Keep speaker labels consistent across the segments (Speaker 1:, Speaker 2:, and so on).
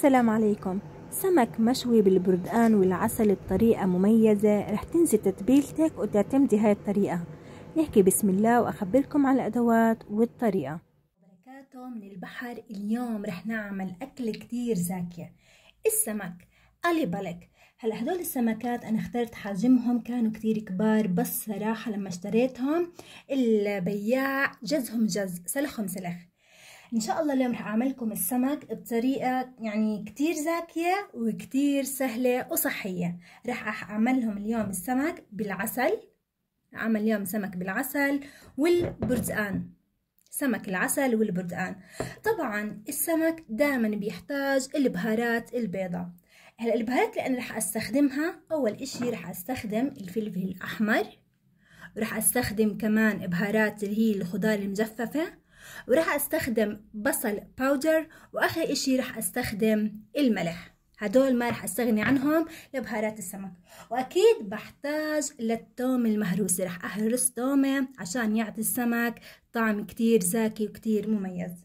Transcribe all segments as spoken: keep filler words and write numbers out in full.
Speaker 1: السلام عليكم. سمك مشوي بالبردقان والعسل بطريقة مميزة، رح تنسي تتبيلتك وتعتمدي هاي الطريقة. نحكي بسم الله وأخبركم على الأدوات والطريقة.
Speaker 2: بركاته من البحر. اليوم رح نعمل أكل كتير زاكية، السمك قلي بالك. هلا هدول السمكات أنا اخترت حجمهم كانوا كتير كبار، بس صراحة لما اشتريتهم البياع جزهم جز سلخهم سلخ. ان شاء الله اليوم رح اعملكم السمك بطريقة يعني كتير زاكية وكتير سهلة وصحية. رح اعملهم اليوم السمك بالعسل، اعمل اليوم سمك بالعسل والبردقان، سمك العسل والبردقان. طبعا السمك دائما بيحتاج البهارات البيضاء. هلا البهارات اللي انا رح استخدمها، اول اشي رح استخدم الفلفل الاحمر، ورح استخدم كمان بهارات اللي هي الخضار المجففة، وراح استخدم بصل باودر، واخر اشي راح استخدم الملح. هدول ما راح استغني عنهم لبهارات السمك. واكيد بحتاج للثوم المهروس، راح اهرس ثومه عشان يعطي السمك طعم كتير زاكي وكتير مميز.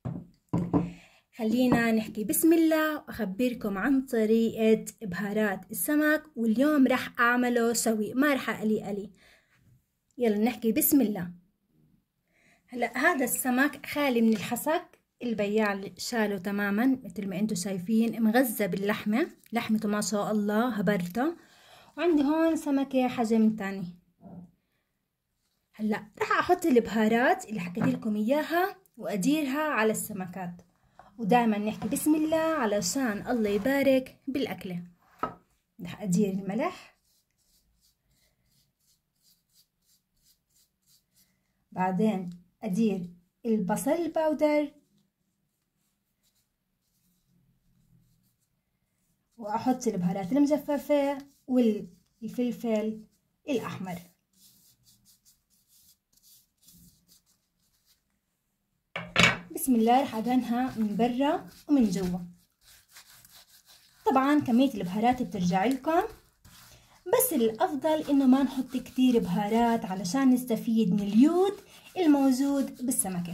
Speaker 2: خلينا نحكي بسم الله واخبركم عن طريقة بهارات السمك، واليوم راح اعمله سوي ما راح اقلي قلي. يلا نحكي بسم الله. هلا هذا السمك خالي من الحسك، البياع شاله تماما مثل ما انتم شايفين، مغذى باللحمه، لحمته ما شاء الله هبرته. وعندي هون سمكه حجم تاني. هلا راح احط البهارات اللي حكيت لكم اياها واديرها على السمكات، ودائما نحكي بسم الله علشان الله يبارك بالاكله. راح ادير الملح، بعدين أدير البصل الباودر، وأحط البهارات المجففة والفلفل الأحمر. بسم الله رح أدهنها من برا ومن جوا. طبعا كمية البهارات بترجع لكم، بس الأفضل إنه ما نحط كتير بهارات علشان نستفيد من اليود الموجود بالسمكة.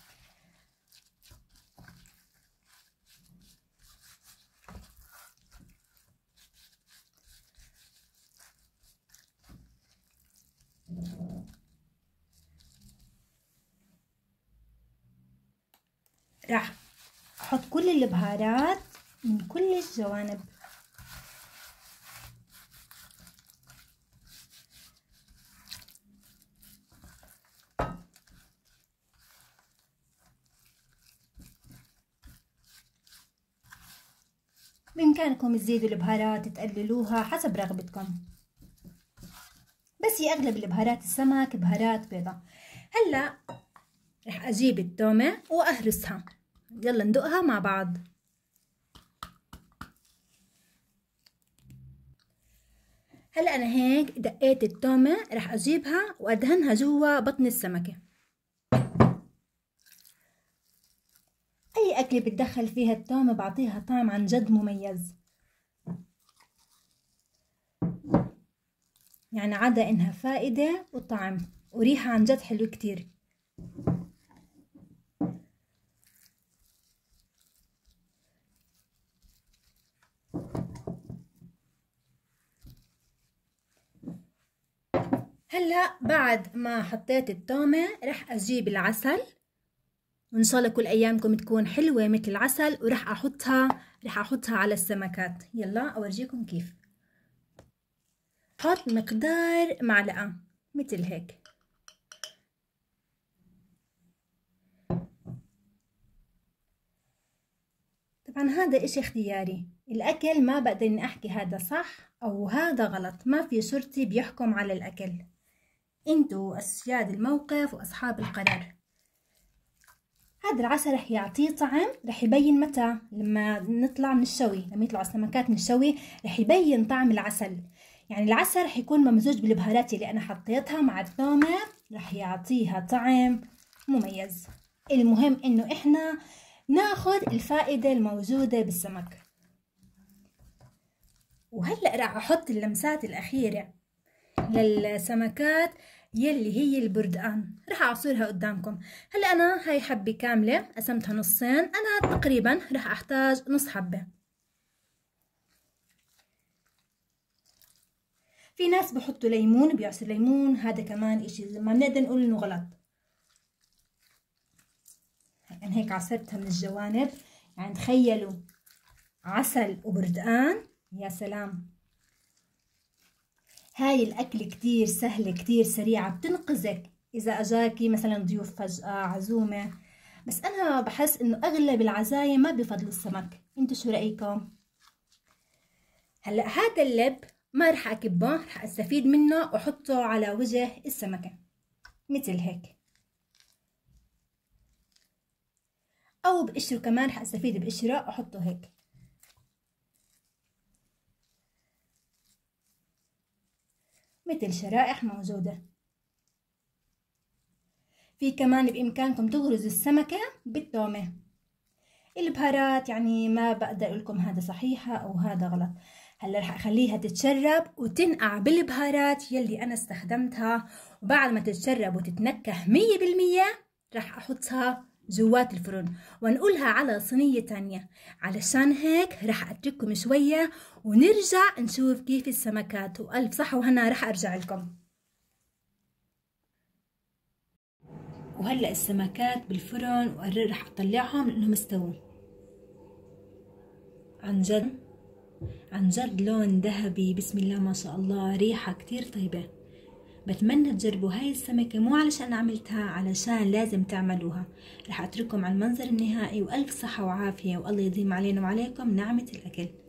Speaker 2: راح أحط كل البهارات من كل الجوانب. بإمكانكم تزيدوا البهارات تقللوها حسب رغبتكم، بس هي أغلب البهارات السمك بهارات بيضاء. هلا رح أجيب التومة وأهرسها، يلا ندقها مع بعض. هلا أنا هيك دقيت التومة، رح أجيبها وأدهنها جوا بطن السمكة. أي أكل بتدخل فيها التومة بعطيها طعم عن جد مميز، يعني عدا إنها فائدة وطعم وريحة عن جد حلو كتير. هلا بعد ما حطيت التومة رح أجيب العسل، وإن شاء الله كل أيامكم تكون حلوة مثل العسل، ورح أحطها رح أحطها على السمكات. يلا أورجيكم كيف. حط مقدار معلقة مثل هيك. طبعا هذا إشي اختياري، الأكل ما بقدر إني أحكي هذا صح أو هذا غلط، ما في شرطي بيحكم على الأكل، انتوا أسياد الموقف وأصحاب القرار. هذا العسل رح يعطيه طعم، رح يبين متى لما نطلع من الشوي، لما يطلعوا السمكات من الشوي رح يبين طعم العسل. يعني العسل رح يكون ممزوج بالبهارات اللي أنا حطيتها مع الثومة، رح يعطيها طعم مميز. المهم إنه إحنا ناخد الفائدة الموجودة بالسمك. وهلأ رح أحط اللمسات الأخيرة للسمكات يلي هي البردقان. رح اعصرها قدامكم. هلا انا هاي حبة كاملة قسمتها نصين، انا تقريبا رح احتاج نص حبة. في ناس بحطوا ليمون، بيعصر ليمون، هذا كمان اشي ما بنقدر نقول انه غلط. انا هيك عصرتها من الجوانب، يعني تخيلوا عسل وبردقان، يا سلام. هاي الأكل كتير سهلة كتير سريعة، بتنقذك إذا أجاكي مثلا ضيوف فجأة، عزومة. بس أنا بحس إنه أغلب العزايم ما بفضلوا السمك. انتو شو رأيكم؟ هلأ هذا اللب ما رح أكبه، رح أستفيد منه وأحطه على وجه السمكة مثل هيك، أو بقشره كمان رح أستفيد بقشره أحطه هيك. مثل شرائح موجودة. في كمان بإمكانكم تغرزوا السمكة بالتومة. البهارات يعني ما بقدر أقول لكم هذا صحيحة أو هذا غلط. هلا رح أخليها تتشرب وتنقع بالبهارات يلي أنا استخدمتها، وبعد ما تتشرب وتتنكه مية بالمية رح أحطها جوات الفرن ونقولها على صينية تانية. علشان هيك رح أترككم شوية ونرجع نشوف كيف السمكات. وألف صحة وهنا رح أرجع لكم. وهلأ السمكات بالفرن وقرر رح أطلعهم لأنهم استووا. عن جد عن جد لون ذهبي، بسم الله ما شاء الله، ريحة كتير طيبة. بتمنى تجربوا هاي السمكة، مو علشان عملتها، علشان لازم تعملوها. رح أترككم على المنظر النهائي، وألف صحة وعافية، والله يديم علينا وعليكم نعمة الأكل.